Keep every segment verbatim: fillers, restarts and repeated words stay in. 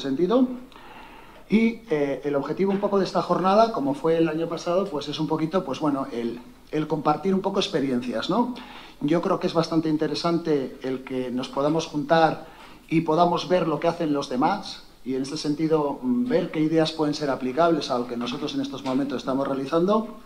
sentido. Y eh, el objetivo un poco de esta jornada, como fue el año pasado, pues es un poquito, pues bueno, el, el compartir un poco experiencias, ¿no? Yo creo que es bastante interesante el que nos podamos juntar y podamos ver lo que hacen los demás y en este sentido ver qué ideas pueden ser aplicables a lo que nosotros en estos momentos estamos realizando.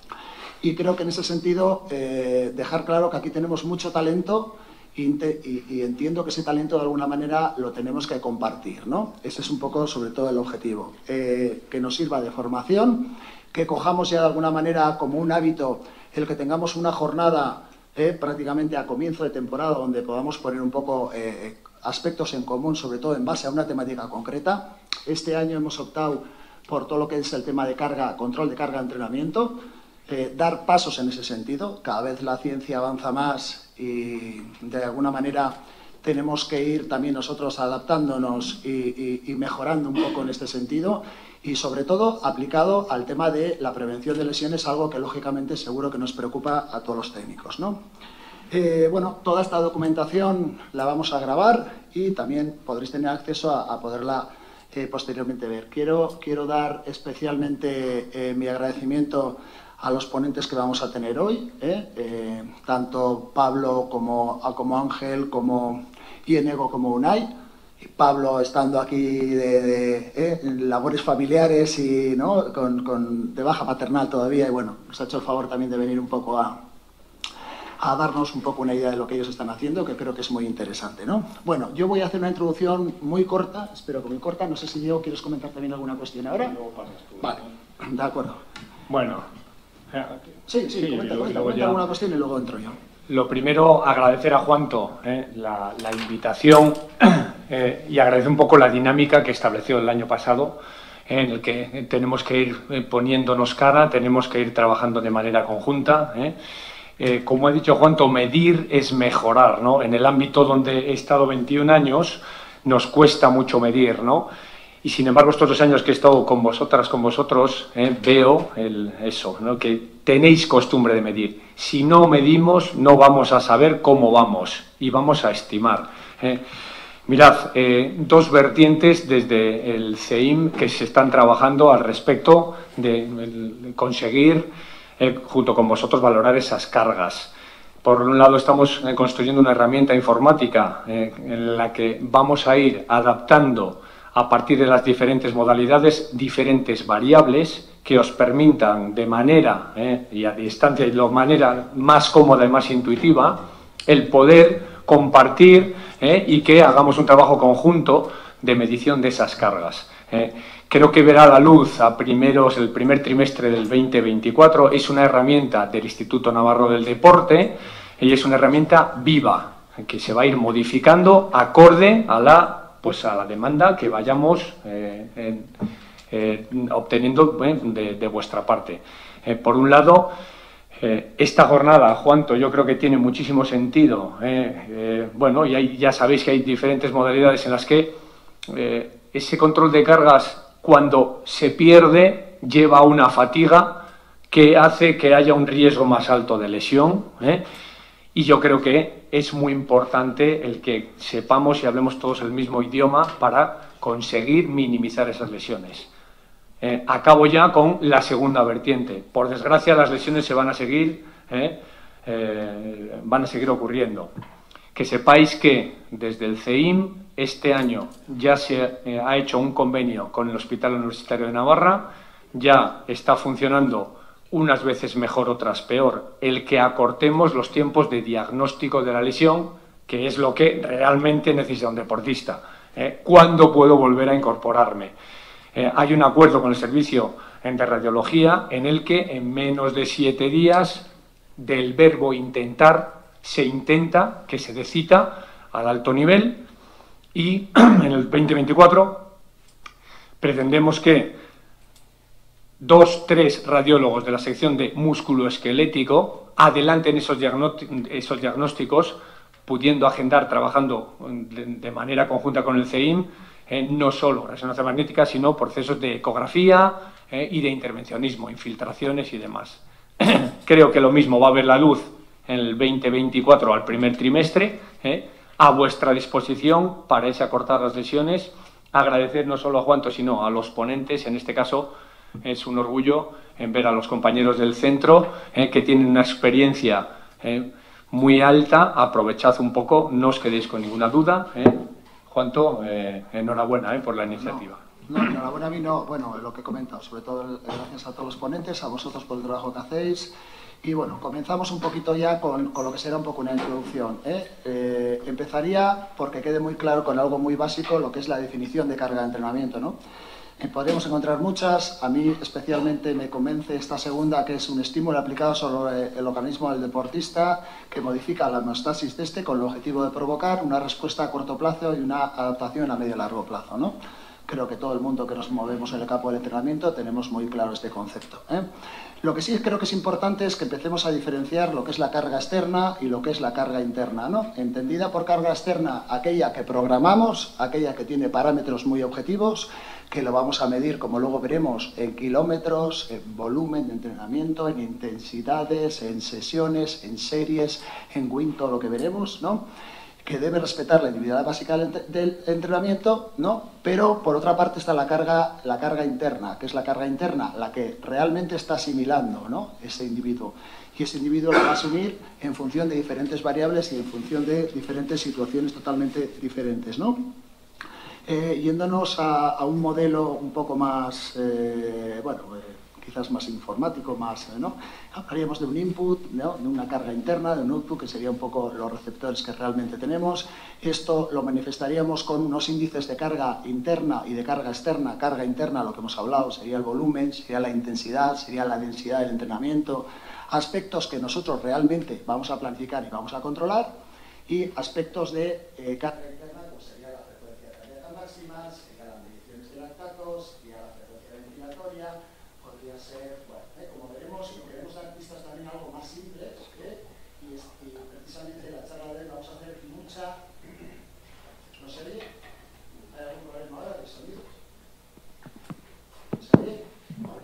Y creo que en ese sentido eh, dejar claro que aquí tenemos mucho talento y, y, y entiendo que ese talento de alguna manera lo tenemos que compartir, ¿no? Ese es un poco sobre todo el objetivo, eh, que nos sirva de formación, que cojamos ya de alguna manera como un hábito el que tengamos una jornada eh, prácticamente a comienzo de temporada donde podamos poner un poco eh, aspectos en común, sobre todo en base a una temática concreta. Este año hemos optado por todo lo que es el tema de carga, control de carga, entrenamiento. Eh, dar pasos en ese sentido. Cada vez la ciencia avanza más y de alguna manera tenemos que ir también nosotros adaptándonos y, y, y mejorando un poco en este sentido y sobre todo aplicado al tema de la prevención de lesiones, algo que lógicamente seguro que nos preocupa a todos los técnicos, ¿no? Eh, bueno, toda esta documentación la vamos a grabar y también podréis tener acceso a, a poderla eh, posteriormente ver. Quiero, quiero dar especialmente eh, mi agradecimiento a los ponentes que vamos a tener hoy, ¿eh? Eh, tanto Pablo como, como Ángel, como Ienego, como Unai. Y Pablo estando aquí de, de ¿eh? labores familiares y ¿no? con, con, de baja paternal todavía, y bueno, nos ha hecho el favor también de venir un poco a, a darnos un poco una idea de lo que ellos están haciendo, que creo que es muy interesante, ¿no? Bueno, yo voy a hacer una introducción muy corta, espero que muy corta, no sé si Diego quieres comentar también alguna cuestión ahora. Vale, de acuerdo. Bueno. Sí, sí, sí comenta, luego, comenta, luego comenta ya... alguna cuestión y luego entro yo. Lo primero, agradecer a Juanto eh, la, la invitación eh, y agradecer un poco la dinámica que estableció el año pasado, eh, en el que tenemos que ir eh, poniéndonos cara, tenemos que ir trabajando de manera conjunta. Eh. Eh, como ha dicho Juanto, medir es mejorar, ¿no? En el ámbito donde he estado veintiún años nos cuesta mucho medir, ¿no? Y sin embargo, estos dos años que he estado con vosotras, con vosotros, eh, veo el, eso, ¿no? Que tenéis costumbre de medir. Si no medimos, no vamos a saber cómo vamos y vamos a estimar. Eh. Mirad, eh, dos vertientes desde el C E I M que se están trabajando al respecto de, de conseguir, eh, junto con vosotros, valorar esas cargas. Por un lado, estamos eh, construyendo una herramienta informática eh, en la que vamos a ir adaptando a partir de las diferentes modalidades, diferentes variables que os permitan de manera eh, y a distancia y de manera más cómoda y más intuitiva el poder compartir eh, y que hagamos un trabajo conjunto de medición de esas cargas. Eh, creo que verá la luz a primeros, el primer trimestre del veinte veinticuatro, es una herramienta del Instituto Navarro del Deporte y es una herramienta viva que se va a ir modificando acorde a la pues a la demanda que vayamos eh, en, eh, obteniendo eh, de, de vuestra parte. Eh, por un lado, eh, esta jornada, Juanto, yo creo que tiene muchísimo sentido. Eh, eh, bueno, y hay, ya sabéis que hay diferentes modalidades en las que eh, ese control de cargas, cuando se pierde, lleva a una fatiga que hace que haya un riesgo más alto de lesión, ¿eh? Y yo creo que es muy importante el que sepamos y hablemos todos el mismo idioma para conseguir minimizar esas lesiones. Eh, acabo ya con la segunda vertiente. Por desgracia, las lesiones se van a seguir, eh, eh, van a seguir ocurriendo. Que sepáis que desde el C E I M este año ya se eh, ha hecho un convenio con el Hospital Universitario de Navarra, ya está funcionando unas veces mejor, otras peor, el que acortemos los tiempos de diagnóstico de la lesión, que es lo que realmente necesita un deportista. ¿Eh? ¿Cuándo puedo volver a incorporarme? Eh, hay un acuerdo con el servicio de radiología en el que en menos de siete días del verbo intentar se intenta que se dé cita al alto nivel y en el veinte veinticuatro pretendemos que dos, tres radiólogos de la sección de músculo-esquelético adelanten esos, esos diagnósticos, pudiendo agendar, trabajando de, de manera conjunta con el C E I M, eh, no solo resonancia magnética, sino procesos de ecografía eh, y de intervencionismo, infiltraciones y demás. Creo que lo mismo va a ver la luz en el veinte veinticuatro al primer trimestre, eh, a vuestra disposición para ese acortar las lesiones agradecer no solo a Juanto, sino a los ponentes. En este caso es un orgullo en ver a los compañeros del centro eh, que tienen una experiencia eh, muy alta. Aprovechad un poco, no os quedéis con ninguna duda. Eh. Juanto, eh, enhorabuena eh, por la iniciativa. No, no, enhorabuena a mí no, bueno, lo que he comentado, sobre todo gracias a todos los ponentes, a vosotros por el trabajo que hacéis. Y bueno, comenzamos un poquito ya con, con lo que será un poco una introducción. ¿eh? Eh, empezaría porque quede muy claro con algo muy básico lo que es la definición de carga de entrenamiento, ¿no? Eh, podríamos encontrar muchas, a mí especialmente me convence esta segunda, que es un estímulo aplicado sobre el organismo del deportista que modifica la homeostasis de este con el objetivo de provocar una respuesta a corto plazo y una adaptación a medio y largo plazo, ¿no? Creo que todo el mundo que nos movemos en el campo del entrenamiento tenemos muy claro este concepto. ¿eh? Lo que sí creo que es importante es que empecemos a diferenciar lo que es la carga externa y lo que es la carga interna, ¿no? Entendida por carga externa aquella que programamos, aquella que tiene parámetros muy objetivos, que lo vamos a medir, como luego veremos, en kilómetros, en volumen de entrenamiento, en intensidades, en sesiones, en series, en win, todo lo que veremos, ¿no? Que debe respetar la individualidad básica del entrenamiento, ¿no? Pero por otra parte está la carga, la carga interna, que es la carga interna, la que realmente está asimilando, ¿no? Ese individuo. Y ese individuo la va a asumir en función de diferentes variables y en función de diferentes situaciones totalmente diferentes, ¿no? Eh, yéndonos a, a un modelo un poco más, eh, bueno, eh, quizás más informático, más, ¿no? Hablaríamos de un input, ¿no? De una carga interna, de un output, que sería un poco los receptores que realmente tenemos. Esto lo manifestaríamos con unos índices de carga interna y de carga externa. Carga interna, lo que hemos hablado, sería el volumen, sería la intensidad, sería la densidad del entrenamiento, aspectos que nosotros realmente vamos a planificar y vamos a controlar, y aspectos de eh, carga interna, pues sería la frecuencia cardíaca máxima, sería las mediciones de lactatos, sería la frecuencia ventilatoria, podría ser, bueno, ¿eh? Como veremos, si queremos dar pistas también algo más simple, ¿eh? y, es, y precisamente la charla de hoy vamos a hacer mucha... ¿No se oye? ¿Hay algún problema ahora de sonido? ¿Se oye? Vale.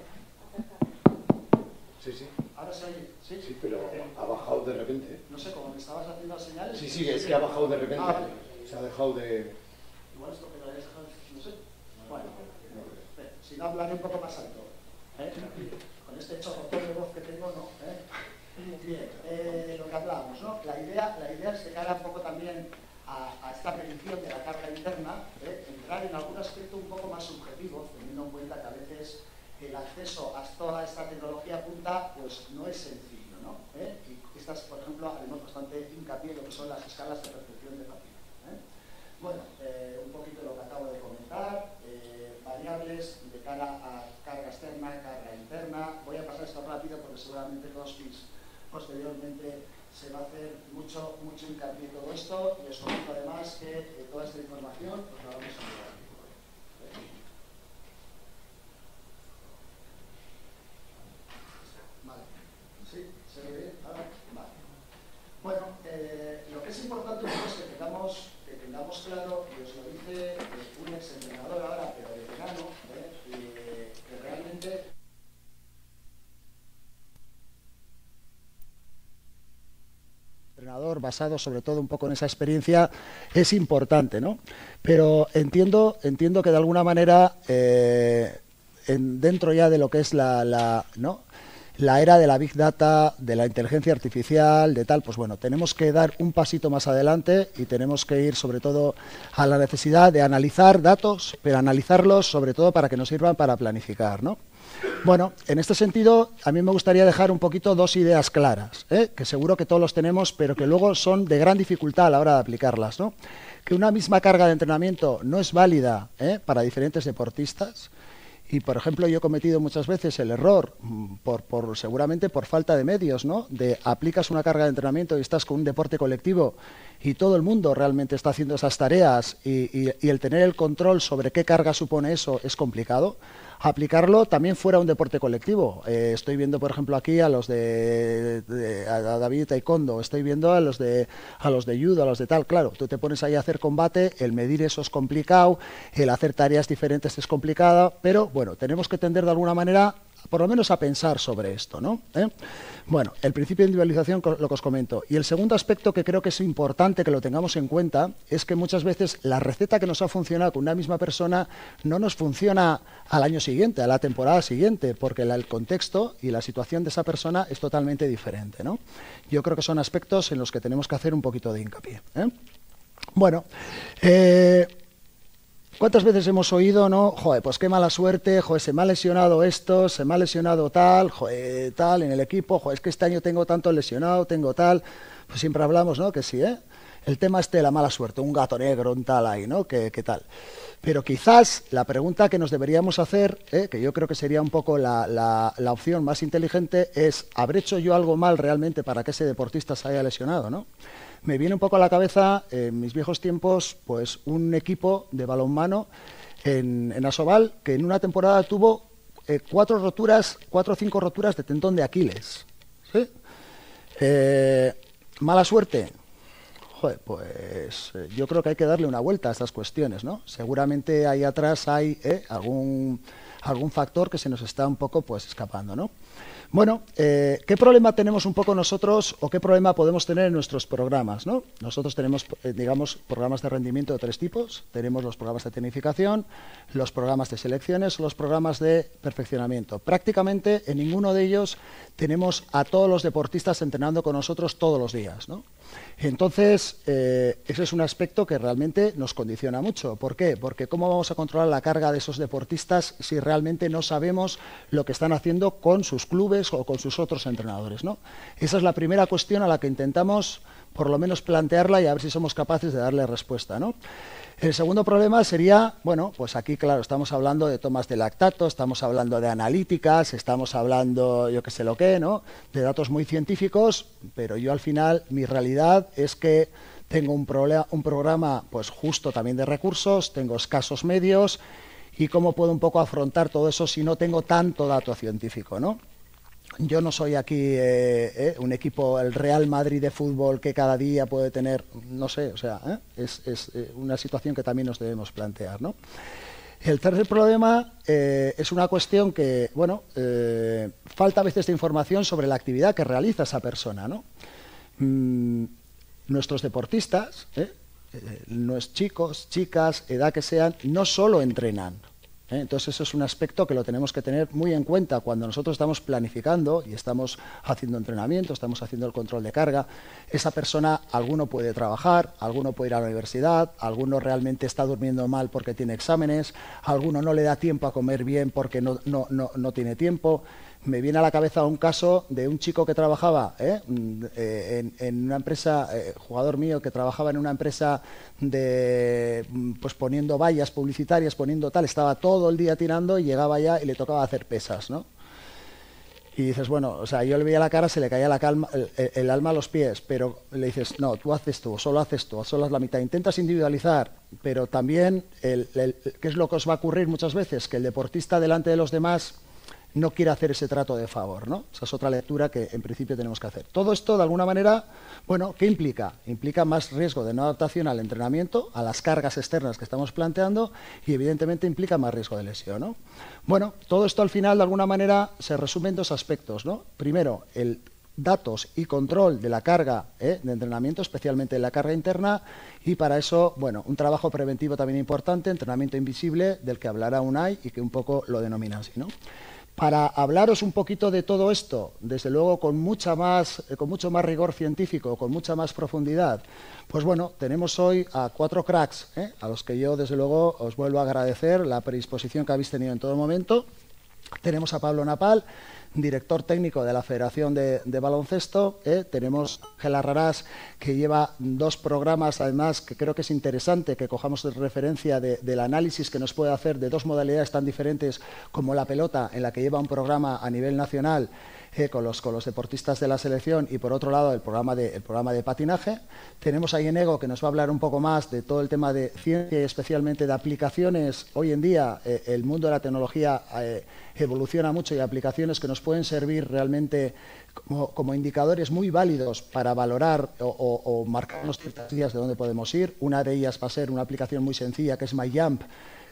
Sí, sí. ¿Ahora se oye? Sí, sí, pero ha bajado de repente. No sé, como me estabas haciendo señales... Sí, sí, es que ha bajado de repente. Ah, vale. Se ha dejado de... Igual esto que lo habéis dejado, no sé. Bueno, si no, hablaré un poco más alto. ¿Eh? Con este chorrotón de voz que tengo, ¿no? ¿Eh? Bien, eh, lo que hablábamos, ¿no? La idea, la idea es que cara un poco también a, a esta medición de la carga interna, ¿eh? Entrar en algún aspecto un poco más subjetivo, teniendo en cuenta que a veces el acceso a toda esta tecnología punta pues no es sencillo, ¿no? ¿Eh? Y estas, por ejemplo, haremos bastante hincapié en lo que son las escalas de percepción de fatiga. ¿eh? Bueno, eh, un poquito lo que acabo de comentar, eh, variables de cara a carga externa, carga interna. Voy a pasar esto rápido porque seguramente Costis posteriormente se va a hacer mucho, mucho hincapié en todo esto, y os comento además que eh, toda esta información os la vamos a enviar. Vale, ¿sí? ¿Se ve bien? Ahora, vale. Bueno, eh, lo que es importante es que tengamos, que tengamos claro, y os lo dice eh, un ex entrenador ahora, pero de verano, ¿eh? eh, que realmente entrenador basado sobre todo un poco en esa experiencia es importante, ¿no? Pero entiendo, entiendo que de alguna manera eh, en, dentro ya de lo que es la, la, ¿no? la era de la Big Data, de la inteligencia artificial, de tal, pues bueno, tenemos que dar un pasito más adelante y tenemos que ir sobre todo a la necesidad de analizar datos, pero analizarlos sobre todo para que nos sirvan para planificar, ¿no? Bueno, en este sentido, a mí me gustaría dejar un poquito dos ideas claras, ¿eh? que seguro que todos los tenemos, pero que luego son de gran dificultad a la hora de aplicarlas, ¿no? Que una misma carga de entrenamiento no es válida ¿eh? para diferentes deportistas. Y, por ejemplo, yo he cometido muchas veces el error, por, por, seguramente por falta de medios, ¿no? De aplicas una carga de entrenamiento y estás con un deporte colectivo y todo el mundo realmente está haciendo esas tareas y, y, y el tener el control sobre qué carga supone eso es complicado. Aplicarlo también fuera un deporte colectivo. Eh, estoy viendo, por ejemplo, aquí a los de, de a David de Taekwondo, estoy viendo a los de a los de judo, a los de tal. Claro, tú te pones ahí a hacer combate, el medir eso es complicado, el hacer tareas diferentes es complicado, pero bueno, tenemos que tender de alguna manera por lo menos a pensar sobre esto, ¿no? ¿Eh? Bueno, el principio de individualización, lo que os comento. Y el segundo aspecto que creo que es importante que lo tengamos en cuenta es que muchas veces la receta que nos ha funcionado con una misma persona no nos funciona al año siguiente, a la temporada siguiente, porque la, el contexto y la situación de esa persona es totalmente diferente, ¿no? Yo creo que son aspectos en los que tenemos que hacer un poquito de hincapié, ¿eh? Bueno, eh, ¿cuántas veces hemos oído, no? Joder, pues qué mala suerte, joder, se me ha lesionado esto, se me ha lesionado tal, joder, tal, en el equipo, joder, es que este año tengo tanto lesionado, tengo tal. Pues siempre hablamos, ¿no? Que sí, ¿eh? El tema este de la mala suerte, un gato negro, un tal ahí, ¿no? ¿Qué, qué tal? Pero quizás la pregunta que nos deberíamos hacer, ¿eh? Que yo creo que sería un poco la, la, la opción más inteligente, es, ¿habré hecho yo algo mal realmente para que ese deportista se haya lesionado, ¿no? Me viene un poco a la cabeza, en mis viejos tiempos, pues un equipo de balonmano en, en Asobal que en una temporada tuvo eh, cuatro roturas, cuatro o cinco roturas de tendón de Aquiles. ¿Sí? Eh, ¿Mala suerte? Joder, pues eh, yo creo que hay que darle una vuelta a estas cuestiones, ¿no? Seguramente ahí atrás hay eh, algún, algún factor que se nos está un poco pues escapando, ¿no? Bueno, eh, ¿qué problema tenemos un poco nosotros o qué problema podemos tener en nuestros programas, ¿no? Nosotros tenemos, eh, digamos, programas de rendimiento de tres tipos. Tenemos los programas de tecnificación, los programas de selecciones o los programas de perfeccionamiento. Prácticamente en ninguno de ellos tenemos a todos los deportistas entrenando con nosotros todos los días, ¿no? Entonces, eh, ese es un aspecto que realmente nos condiciona mucho. ¿Por qué? Porque ¿cómo vamos a controlar la carga de esos deportistas si realmente no sabemos lo que están haciendo con sus clubes o con sus otros entrenadores, ¿no? Esa es la primera cuestión a la que intentamos por lo menos plantearla y a ver si somos capaces de darle respuesta, ¿no? El segundo problema sería, bueno, pues aquí, claro, estamos hablando de tomas de lactato, estamos hablando de analíticas, estamos hablando, yo qué sé lo qué, ¿no? De datos muy científicos, pero yo al final, mi realidad es que tengo un, un programa, pues justo también de recursos, tengo escasos medios, y cómo puedo un poco afrontar todo eso si no tengo tanto dato científico, ¿no? Yo no soy aquí eh, eh, un equipo, el Real Madrid de fútbol, que cada día puede tener, no sé, o sea, ¿eh? es, es eh, una situación que también nos debemos plantear, ¿no? El tercer problema eh, es una cuestión que, bueno, eh, falta a veces de información sobre la actividad que realiza esa persona, ¿no? Mm, nuestros deportistas, ¿eh? Eh, los chicos, chicas, edad que sean, no solo entrenan. ¿Eh? Entonces eso es un aspecto que lo tenemos que tener muy en cuenta cuando nosotros estamos planificando y estamos haciendo entrenamiento, estamos haciendo el control de carga. Esa persona, alguno puede trabajar, alguno puede ir a la universidad, alguno realmente está durmiendo mal porque tiene exámenes, alguno no le da tiempo a comer bien porque no, no, no, no tiene tiempo. Me viene a la cabeza un caso de un chico que trabajaba ¿eh? en, en una empresa, eh, jugador mío, que trabajaba en una empresa de, pues poniendo vallas publicitarias, poniendo tal, estaba todo el día tirando y llegaba ya y le tocaba hacer pesas, ¿no? Y dices, bueno, o sea, yo le veía la cara, se le caía la calma, el, el alma a los pies, pero le dices, no, tú haces tú, solo haces tú, solo haz la mitad. Intentas individualizar, pero también, el, el, ¿qué es lo que os va a ocurrir muchas veces? Que el deportista delante de los demás no quiere hacer ese trato de favor, ¿no? Esa es otra lectura que en principio tenemos que hacer. Todo esto, de alguna manera, bueno, ¿qué implica? Implica más riesgo de no adaptación al entrenamiento, a las cargas externas que estamos planteando y, evidentemente, implica más riesgo de lesión, ¿no? Bueno, todo esto, al final, de alguna manera, se resume en dos aspectos, ¿no? Primero, el datos y control de la carga ¿eh? de entrenamiento, especialmente de la carga interna, y para eso, bueno, un trabajo preventivo también importante, entrenamiento invisible, del que hablará Unai y que un poco lo denomina así, ¿no? Para hablaros un poquito de todo esto, desde luego con, mucha más, con mucho más rigor científico, con mucha más profundidad, pues bueno, tenemos hoy a cuatro cracks, ¿eh? a los que yo desde luego os vuelvo a agradecer la predisposición que habéis tenido en todo momento. Tenemos a Pablo Napal, director técnico de la Federación de, de Baloncesto. ¿eh? Tenemos a Ángel Arrarás, que lleva dos programas, además, que creo que es interesante que cojamos de referencia de, del análisis que nos puede hacer de dos modalidades tan diferentes como la pelota, en la que lleva un programa a nivel nacional eh, con, los, con los deportistas de la selección, y por otro lado el programa de, el programa de patinaje. Tenemos a Ienego, que nos va a hablar un poco más de todo el tema de ciencia y especialmente de aplicaciones. Hoy en día eh, el mundo de la tecnología eh, evoluciona mucho, y aplicaciones que nos pueden servir realmente como, como indicadores muy válidos para valorar o, o, o marcarnos ciertas vías de dónde podemos ir. Una de ellas va a ser una aplicación muy sencilla que es MyJump,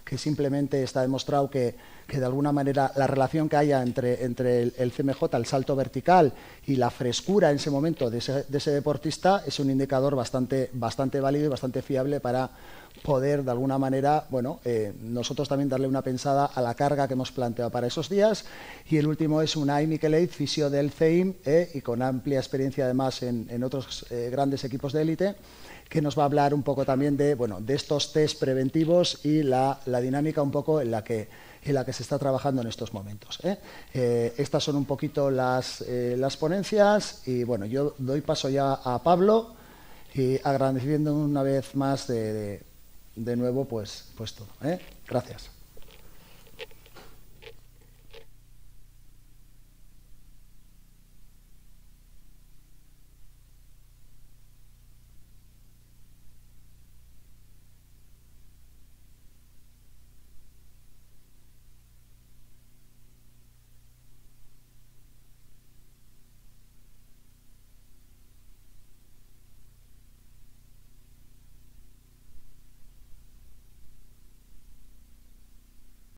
que simplemente está demostrado que, que de alguna manera la relación que haya entre, entre el, el C M J, el salto vertical y la frescura en ese momento de ese, de ese deportista es un indicador bastante, bastante válido y bastante fiable para poder de alguna manera, bueno, eh, nosotros también darle una pensada a la carga que hemos planteado para esos días. Y el último es Unai Miqueleit, fisio del C E I M eh, y con amplia experiencia además en, en otros eh, grandes equipos de élite, que nos va a hablar un poco también de, bueno, de estos test preventivos y la, la dinámica un poco en la que, en la que se está trabajando en estos momentos. ¿eh? Eh, estas son un poquito las, eh, las ponencias y bueno, yo doy paso ya a Pablo y agradeciendo una vez más de, de, de nuevo pues, pues todo. ¿eh? Gracias.